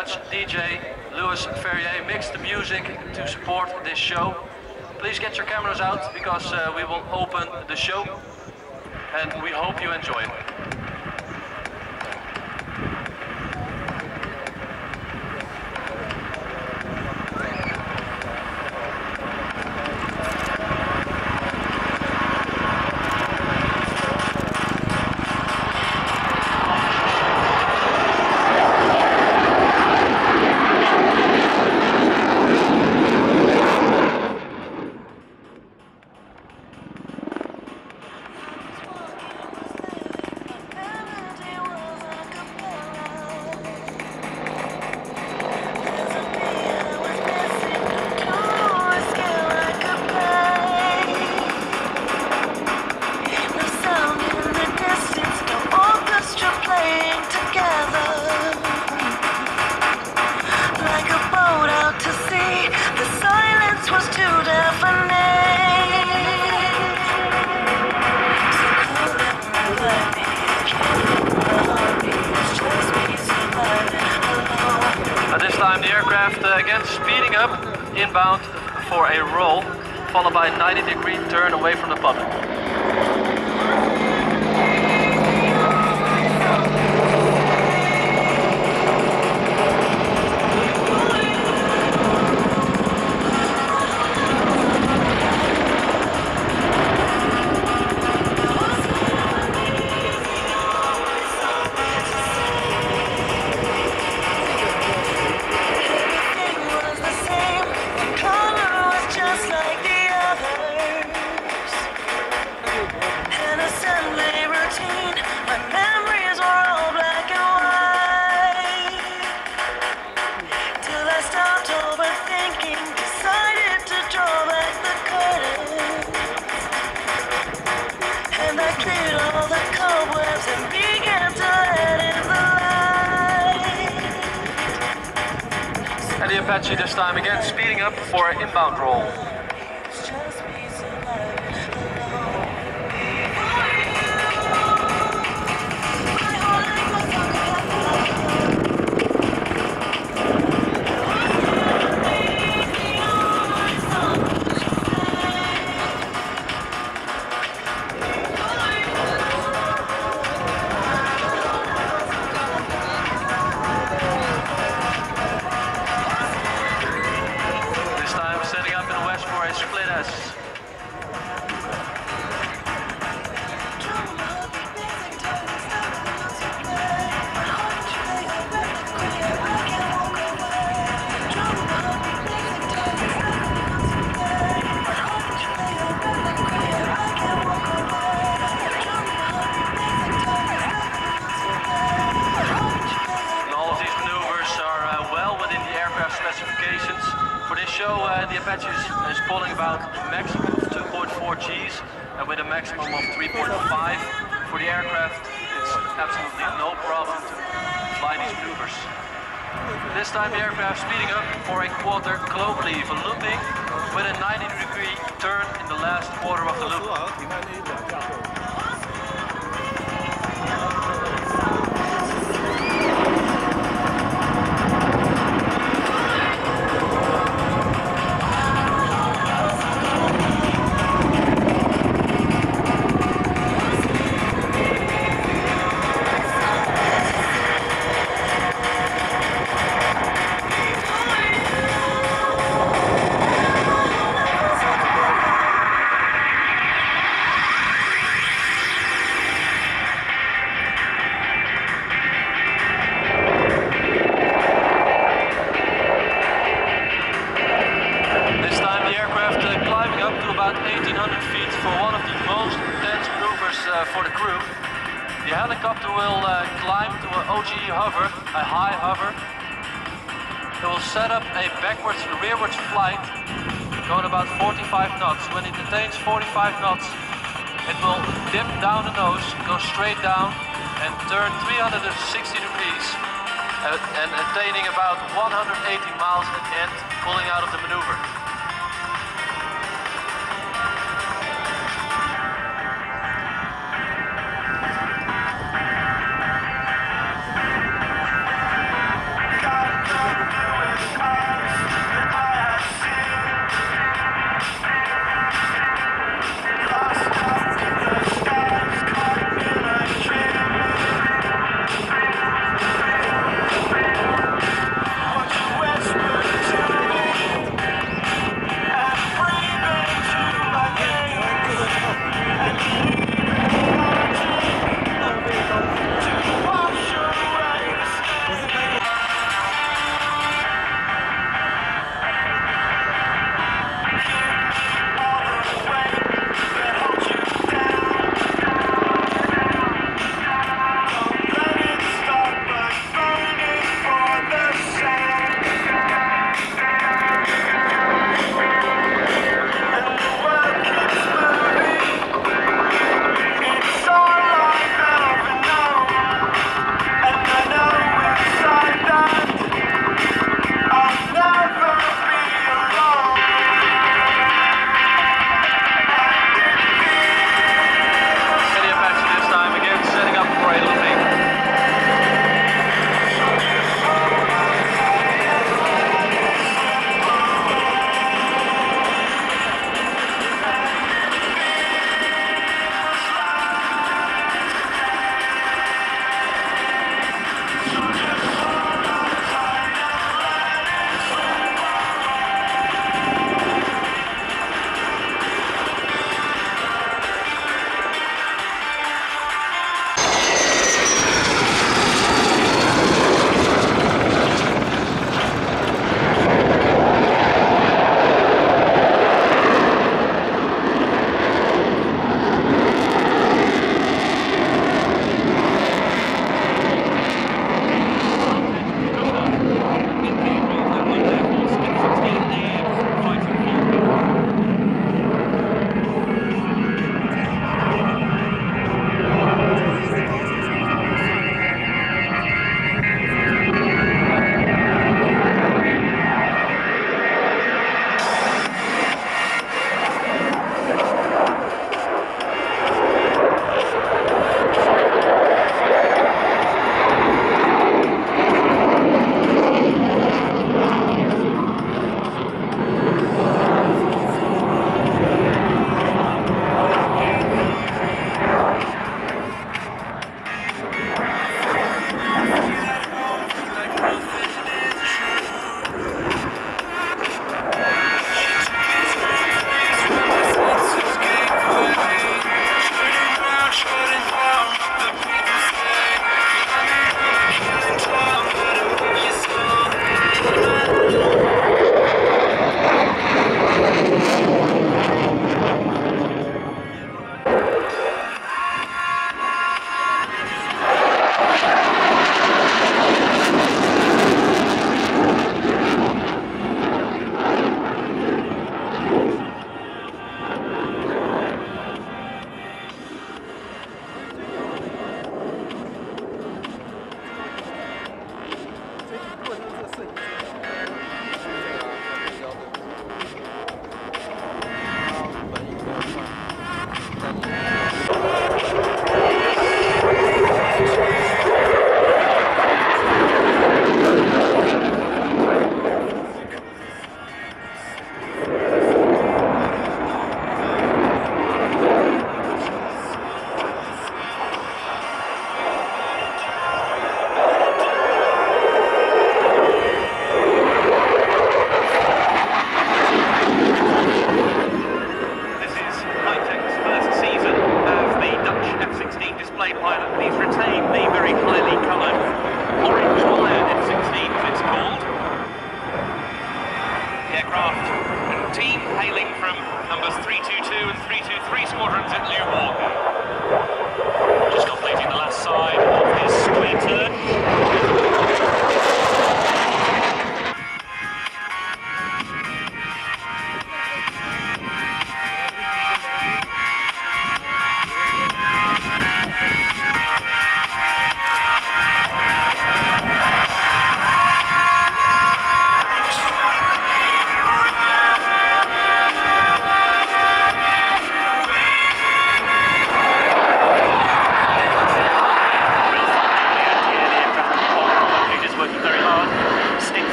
Dutch DJ Louis Ferrier mixed the music to support this show. Please get your cameras out because we will open the show and we hope you enjoy it. Again speeding up inbound for a roll, followed by a 90-degree turn away from the public. The Apache this time again speeding up for an inbound roll. For this show, the Apache is pulling about a maximum of 2.4 Gs and with a maximum of 3.5. For the aircraft, it's absolutely no problem to fly these maneuvers. This time the aircraft speeding up for a quarter cloak leave, a looping with a 90-degree turn in the last quarter of the loop. About 1800 feet for one of the most intense maneuvers for the crew. The helicopter will climb to an OGE hover, a high hover. It will set up a backwards and rearwards flight going about 45 knots. When it attains 45 knots, it will dip down the nose, go straight down and turn 360 degrees and attaining about 180 miles at the end, pulling out of the maneuver.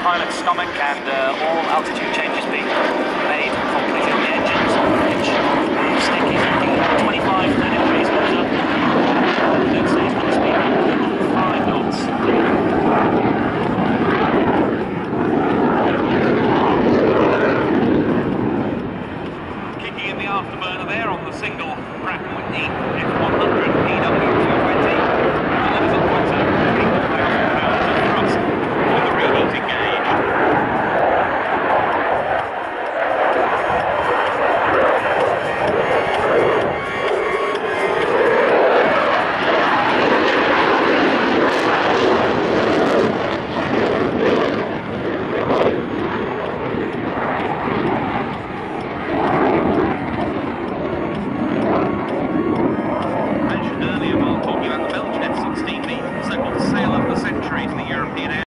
pilot's stomach, and all altitude changes being made completely on the engines. Pitch of stick is looking at 25, 30 degrees closer. Next stage with the speed of 5 knots.